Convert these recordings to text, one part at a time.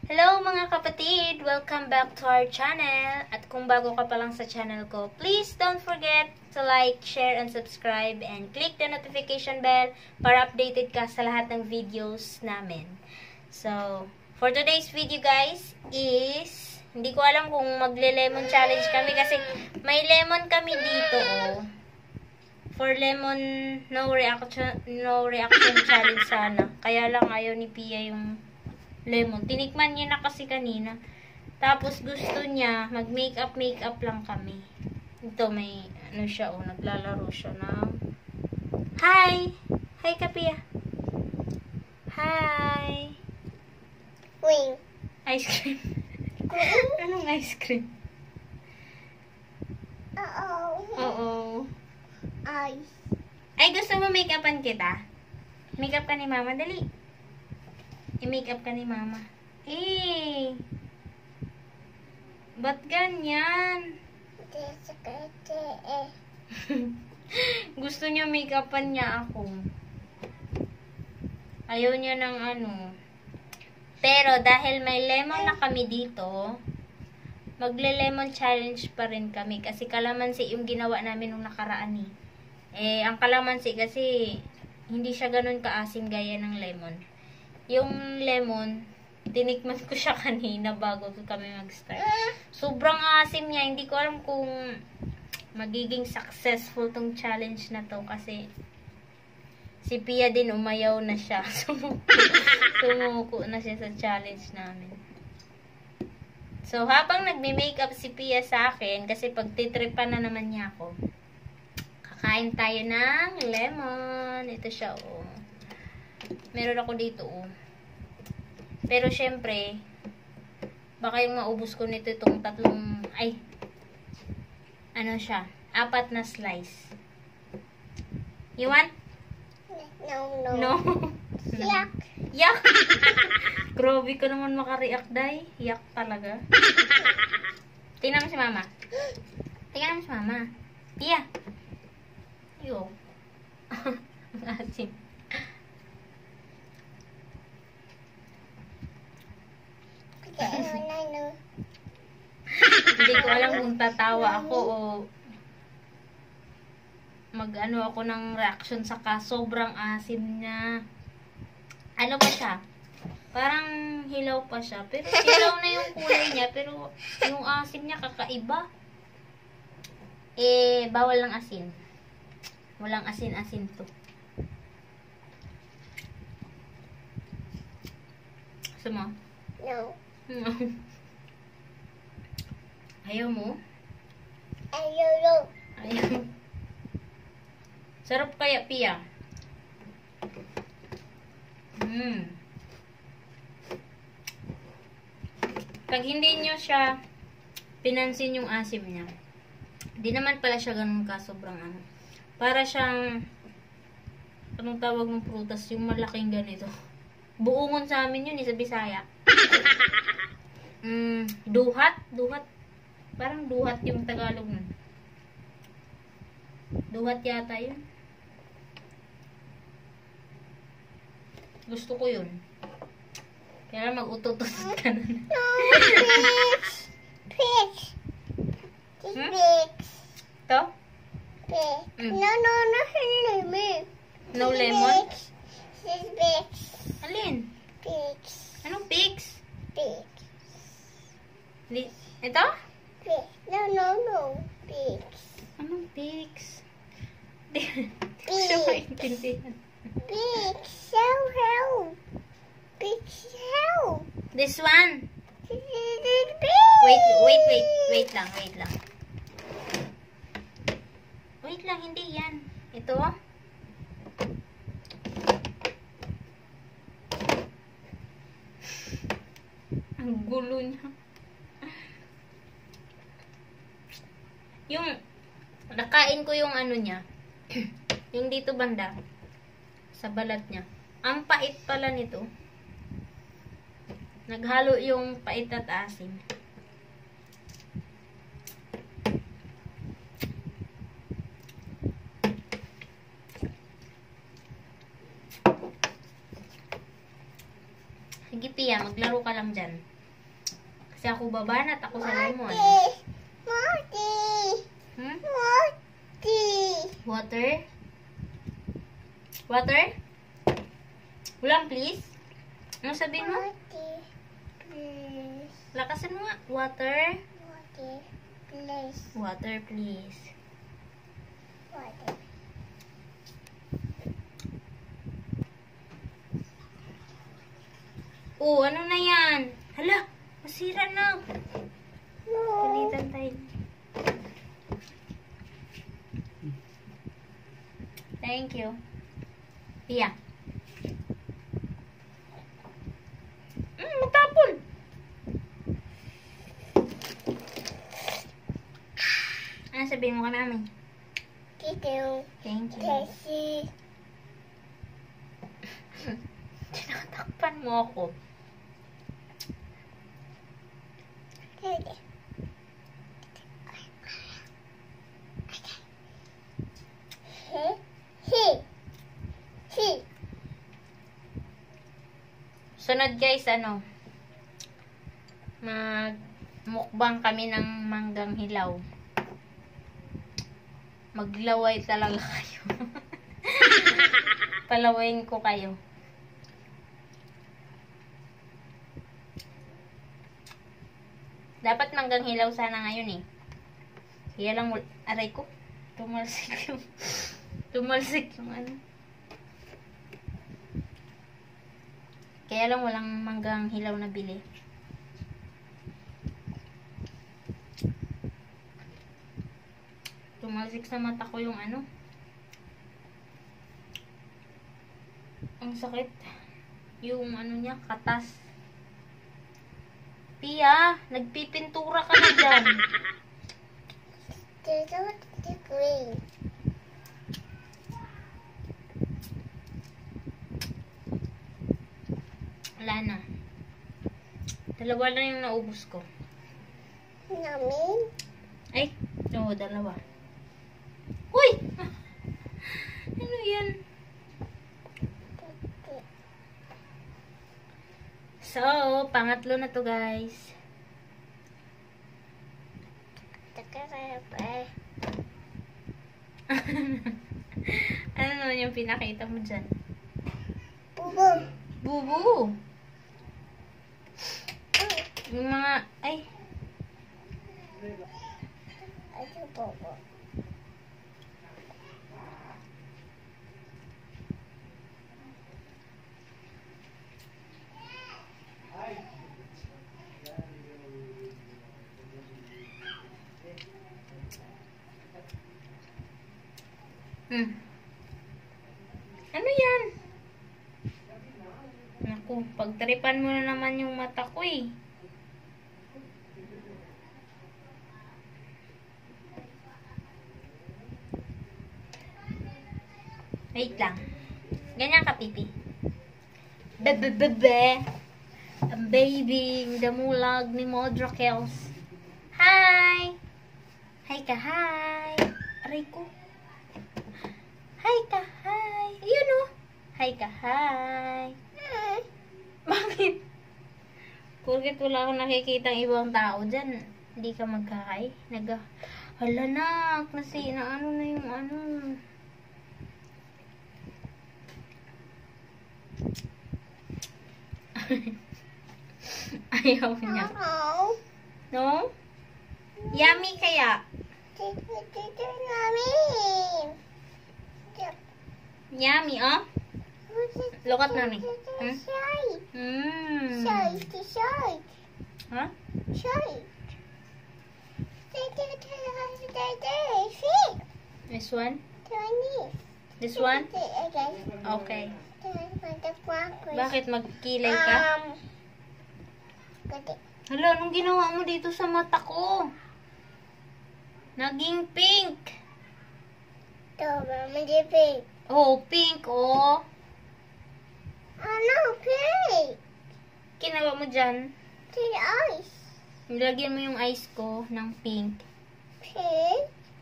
Hello mga kapatid! Welcome back to our channel. At kung bago ka pa lang sa channel ko, please don't forget to like, share, and subscribe and click the notification bell para updated ka sa lahat ng videos namin. So, for today's video guys is, hindi ko alam kung magle-lemon challenge kami kasi may lemon kami dito oh. For lemon, no reaction challenge sana. Kaya lang ayaw ni Pia yung lemon. Tinikman niya na kasi kanina. Tapos gusto niya, mag-makeup lang kami. Ito may, ano siya, oh, naglalaro siya ng Hi! Hi ka, Pia. Hi! Wing. Ice cream. Anong ice cream? Oo. Ice. Ay, gusto mo make-upan kita? Make-up ka ni Mama, dali. I-makeup ka ni Mama. Eh! Ba't ganyan? Gusto niya make-upan niya ako. Ayaw niya ng ano. Pero dahil may lemon na kami dito, magle-lemon challenge pa rin kami. Kasi kalamansi yung ginawa namin nung nakaraan eh. Eh, ang kalamansi kasi hindi siya ganun kaasim gaya ng lemon. Yung lemon, tinikman ko siya kanina bago kami mag-start. Sobrang asim niya. Hindi ko alam kung magiging successful tong challenge na to kasi si Pia din umayaw na siya. Sumuko na siya sa challenge namin. So, habang nagme-makeup si Pia sa akin, kasi pagtitripan na naman niya ako, kakain tayo ng lemon. Ito siya, oh. Meron ako dito, oh. Pero, syempre, baka yung maubos ko nito itong tatlong, ay, ano siya, 4 na slice. You want? No. No? Yuck. Yak! Grabe ka naman makareact, day. Yak talaga. Tingnan mo si Mama. Tingnan mo si Mama. Pia. Yo. Ang asim. Hindi ko alam kung tatawa ako o mag-ano ako ng reaction saka sobrang asim niya. Ano pa siya? Parang hilaw pa siya. Pero hilaw na yung kulay niya. Pero yung asim niya kakaiba. Eh, bawal ng asin. Walang asin-asin to. Gusto mo? No. No. Ayaw mo? Ayaw. Ayaw. Sarap kaya, Pia? Pag hindi nyo siya pinansin yung asim niya, di naman pala siya ganun ka sobrang ano. Para siyang, anong tawag ng prutas, yung malaking ganito. Buungon sa amin yun, sa Bisaya. Duhat. Parang duhat yung Tagalog nun. Duhat yata yun. Gusto ko yun. Kaya mag-ututos ka nun. No, Pix. Pix. To? Pix. No, lemon. No lemon? Pix. Alin? Pix. Anong pigs? Pix. Ito? Pix. No. Pix. Anong pigs? Di ko Pigs. siya maintindihan. Pix. Help. Pix. Help. This one. Pix. Wait lang. Wait lang, hindi yan. Ito. Ang gulo niya. Yung, nakain ko yung ano niya. Yung dito banda. Sa balat niya. Ang pait pala nito. Naghalo yung pait at asim. Sige, Pia, maglaro ka lang dyan. Kasi ako babanat, ako sa lemon. Morty. Hmm? Morty. Water? Water? Ulang, please. Ano sabihin mo? Morty. Please. Lakasan mo nga. Water? Morty. Please. Water, please. Water. Oh, ano na yan? Hala, masira na. No. Palitan tayo. Thank you. Pia. Matapon. Ano sabihin mo kay mami? Tito. Thank you. Casey. Tinatakpan mo ako. Teddy. He. Sunod guys, ano? Mukbang kami ng manggang hilaw. Maglaway talaga kayo. Palawayin ko kayo. Dapat manggang hilaw sana ngayon eh. Kaya lang, aray ko. Tumalsik yung ano. Kaya lang walang manggang hilaw na bili. Tumalsik sa mata ko yung ano. Ang sakit. Yung ano niya, katas. Pia, nagpipintura ka na dyan. Tito, the green. Wala na. Dalawa lang yung naubos ko. Namin. Ay, oo, dalawa. Uy! Ano yan? So, pangatlo na to guys. Takarapa. Ano naman yung pinakita mo dyan? Bubo. Bubu! Yung mga, ay, Ano bubo? Ano yan? Naku, pagtripan mo na naman yung mata ko eh. Wait lang. Ganyan ka, pipi. Bebe. Ang baby, damulag ni Modra Kels. Hi! Hi ka, hi! Aray ko. Hi ka, hi! Ayun o. Hi ka, hi! Bakit? Porket wala akong nakikita ang ibang tao dyan, hindi ka magkahay. Hala na, kasi na ano na yung ano. Ayaw niya. No? Yummy kaya? Tito namin. Yummy, oh? Look at mommy. Side. Mmm. Side. Huh? Side. This one? Chinese. This one? Okay. Okay. Bakit magkilay ka? Hala, anong ginawa mo dito sa mata ko? Naging pink. Pink. Oh, pink, oh. Ano, pink? Kinawa mo dyan. The ice. Nilagyan mo yung eyes ko ng pink. Pink?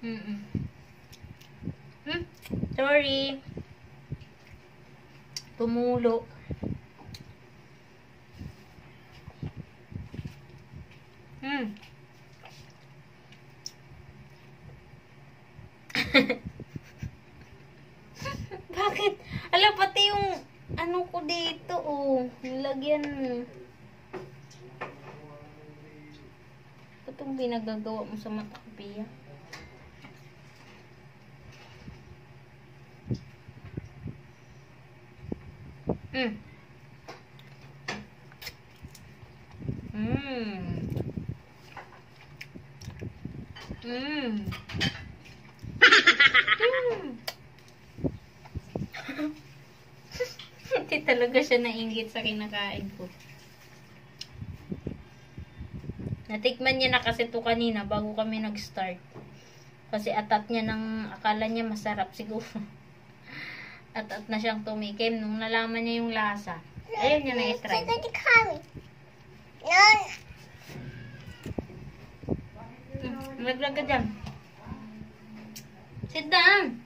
Sorry. Tumulo. Hmm. Bakit? Ala, pati yung ano ko dito, oh. Nilagyan mo. Ito itong pinagagawa mo sa mata ko, Pia. Mm. Mm. Mm. Hindi talaga siya nainggit sa kinakain ko. Natikman niya na kasi ito kanina bago kami nag-start. Kasi atat niya ng akala niya masarap siguro. Atat na siyang tumikim nung nalaman niya yung lasa. Ayun niya na i-try. Naglag ka dyan. Sit down.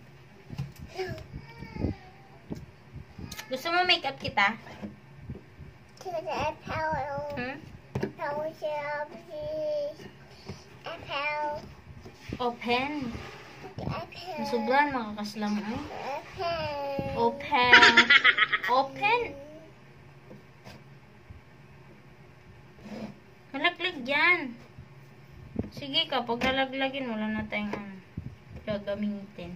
Gusto mo make up kita? Hmm? Open. Nasublan, makakaslam mo. Open. Open. Malaglag yan. Sige ka, pag nalaglagin, wala na tayong gagamitin.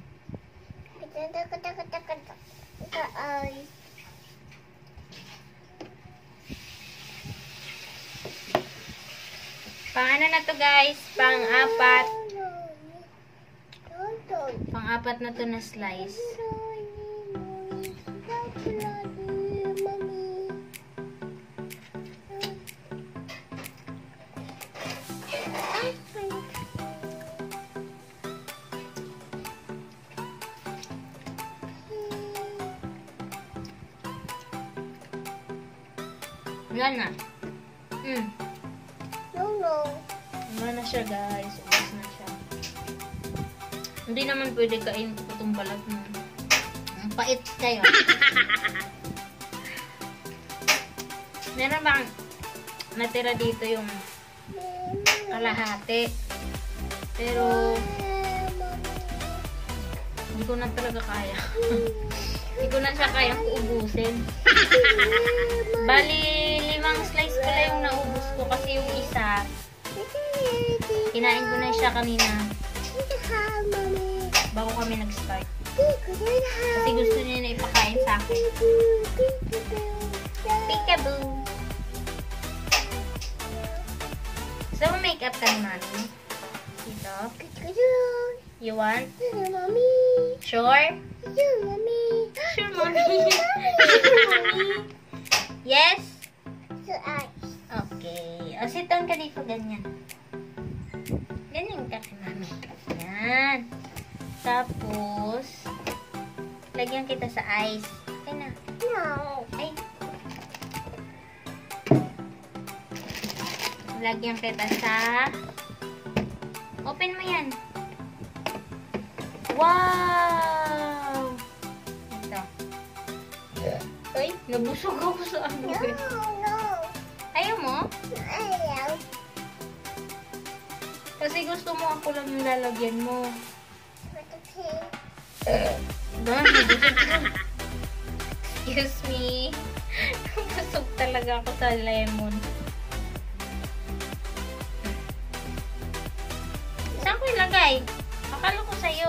Pang ano na to guys? Pang-apat. Pang-apat na to na slice. Wala na. Wala na siya guys. Ubas na siya. Hindi naman pwede kain ko itong balat mo. Ang pait kayo. Meron bang natira dito yung kalahati. Pero hindi ko na talaga kaya. Hindi ko na siya kayang ubusin. Bali, 5 slice pala yung naubos ko kasi yung isa kinain ko na siya kanina bago kami nag-start. Kasi gusto niya na ipakain sa akin. Peekaboo! So, makeup ka ni Mami? Dito? You want? Sure? Sure, Mommy. Sure, Mommy. Yes? Okay. O, sit down ka dito, ganyan. Ganyan ka kay Mami. Yan. Tapos, lagyan kita sa ice. Okay na. No. Ay. Lagyan kita sa... Open mo yan. Wow! Ito. Ay, nabusog ako sa ano. No. Ayaw mo? Ayaw. Kasi gusto mo ako lang yung lalagyan mo. Excuse me. Busog talaga ako sa lemon. Saan ko ilagay? Akala ko sa'yo.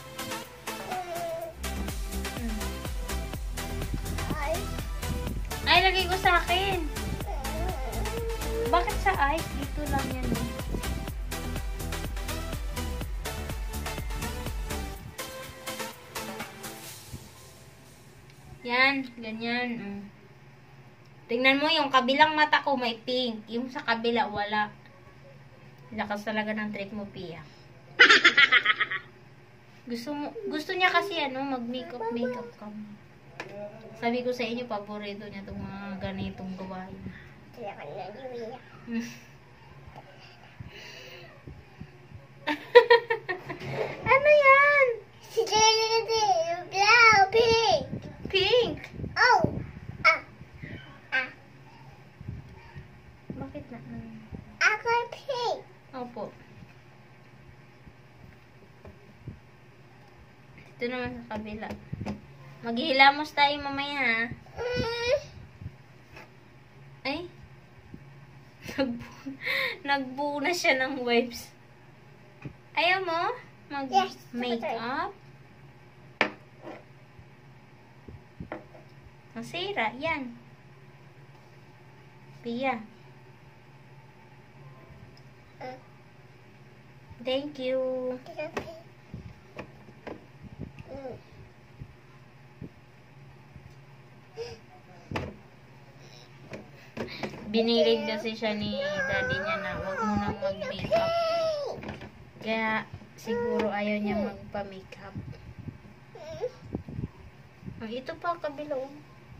Ay, lagay ko sa akin. Bakit sa ice? Dito lang yan. Yan, ganyan. Tingnan mo, yung kabilang mata ko may pink. Yung sa kabila, wala. Lakas talaga ng trip mo, Pia. Gusto niya kasi mag-makeup ka. Sabi ko sa inyo, paborito niya itong mga ganitong gawain. Ano yan? Pink. Oh. Bakit na? Ako pink. Opo. Ito naman sa kabila. Maghihilamos tayo mamaya, ha? Ay. Nagbuo na siya ng wipes. Ayaw mo? Yes, Mag-makeup? Masira. Yan. Pia. Thank you. Binilig kasi siya ni daddy niya na wag mo nang mag-makeup. Kaya siguro ayaw niya magpa-makeup. Oh, ito pa kabila. Oh.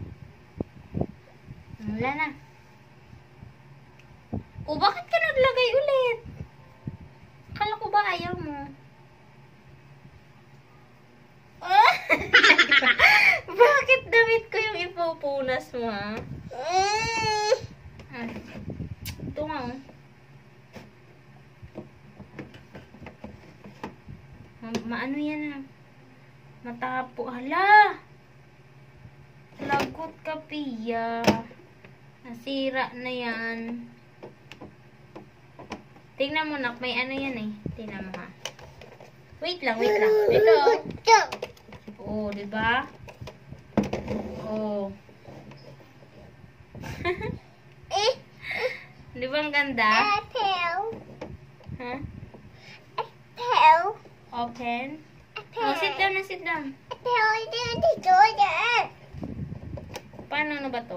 Wala na. O bakit ka naglagay ulit? Akala ko ba ayaw mo? Ah! Bakit damit ko yung ipupunas mo, ha? Ah, ito nga, oh. Maano yan, ah? Matapo. Hala! Lagot ka, Pia. Nasira na yan. Tingnan mo, nak. May ano yan, eh. Tingnan mo, ha. Wait lang, wait lang. Ito. Oh, diba? Oh. Di ba ang ganda? Apple. Ha? Apple. Open. Oh, sit down na, sit down. Apple dito yan. Paano na ba to?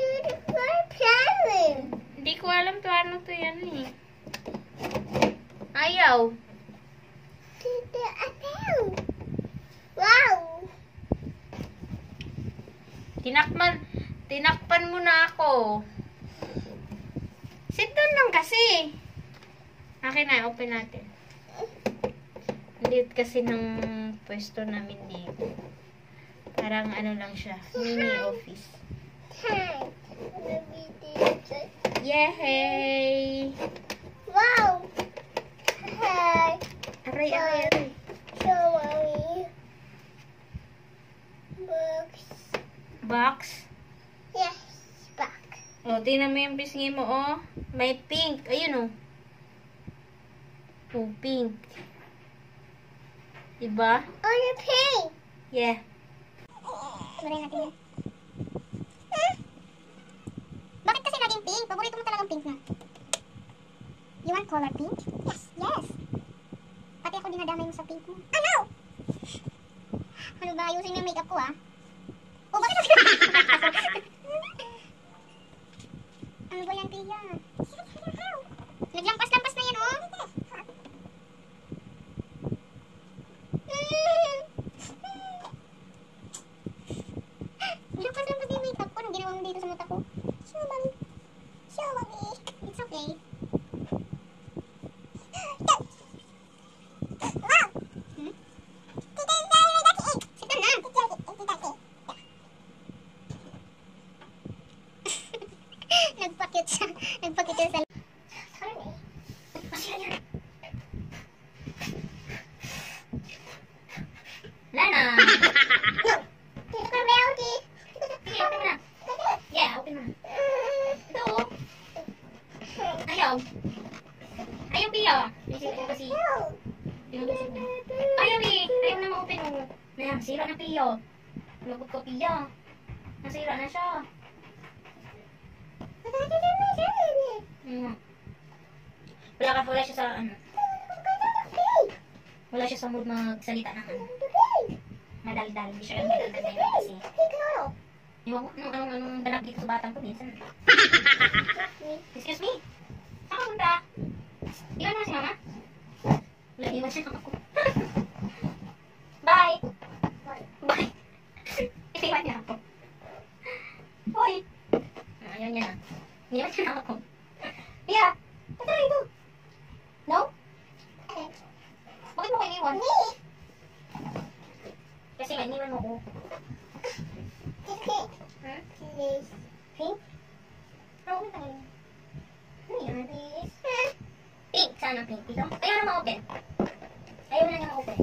Hindi ko alam paano to yan, eh. Ayaw. Apple. Wow. Tinakpan mo na ako. Sit down lang kasi. Akin na, open natin. Liit kasi ng pwesto namin dito. Parang ano lang siya, mini office. Yay! Wow. Hi. Aray, aray, aray. Show me. Books. Box. Yes. Back. O, tingnan mo yung pisngi mo, oh. May pink. Ayun, oh. Oh, pink. Diba? On your pink. Yeah. Tuloy natin yan. Bakit kasi naging pink? Paborito mo talagang pink na. You want color pink? Yes. Yes. Pati ako dinadamay mo sa pink mo. Ano? Ano ba? Ayusin mo yung makeup ko, ah. Oh, bakit ako? Ano ba yan, Pia? Naglampas-lampas na yan, oh. Lampas-lampas na yung makeup ko. Anong ginawa mo dito sa mata ko? Show mommy. Show mommy. It's okay. Wow! Hmm? Sit down na. Nagpakit siya. Nagpakit siya sa... Lana! Tita Melody. Sige, open mo na. Yeah, open mo na. Ito, oh. Ayaw. Ayaw, Pia. Isip ko kasi. Tinutulog na. Ayaw, eh. Ayaw na ma-open, oh. Sira na, Pia. Lagot ko, Pia. Nasira na siya. Wala siya sa, ano. Wala siya sa mood magsalita ng, ano. Madaldal. Hindi siya madaldal na yun kasi. Iwan ko anong dalag dito sa batang ko minsan. Excuse me? Saan ka punta? Iwan mo na si mama? Wala, iwan siya ako. Bye! Bye! Iwan niya ako. Hoy! Ayaw niya na. Iwan niya na ako. Pia! Ba't na ito? No? Bakit mo kayo iwan? Kasi nga, iniwan mo ko. Hmm? Pink? Oo, tayo. Ano yan? Saan ang pink? Dito? Ayaw na ma-open. Ayaw na niya ma-open.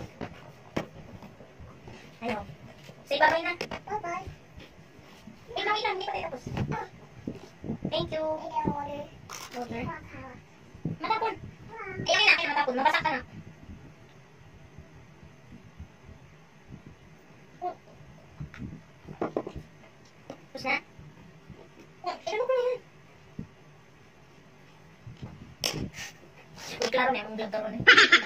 Ayaw. Say bye-bye na. Bye-bye. Wait lang. Hindi pa tayo tapos. Thank you. Water. Water. Matapon. Ayaw na. Ayaw matapon. Mabasak ka na. Tapos na? Ano ko na yan? Uy, klaro na yung vlog karoon eh.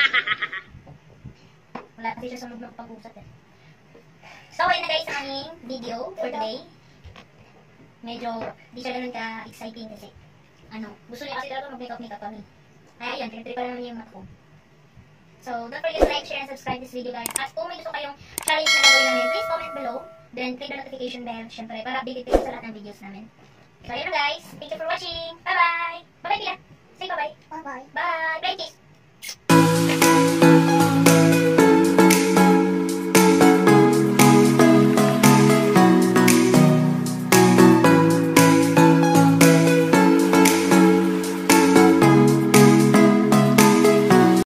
Wala kasi siya sa mood ng pag-usap eh. So, ayun na guys ang aming video for today. Medyo di siya ganun ka-exciting kasi gusto niya kasi talaga mag-makeup kami. Kaya ayan, pinatry pa naman yung mata ko. So, don't forget to like, share, and subscribe this video guys. At kung may gusto kayong challenge na gagawin namin, please comment below. Then, click the notification bell, syempre, para updated kayo sa lahat ng videos namin. So, ayun na guys. Thank you for watching. Bye-bye! Bye-bye, Pila! Say bye-bye! Bye-bye. Bye! Bye, kiss!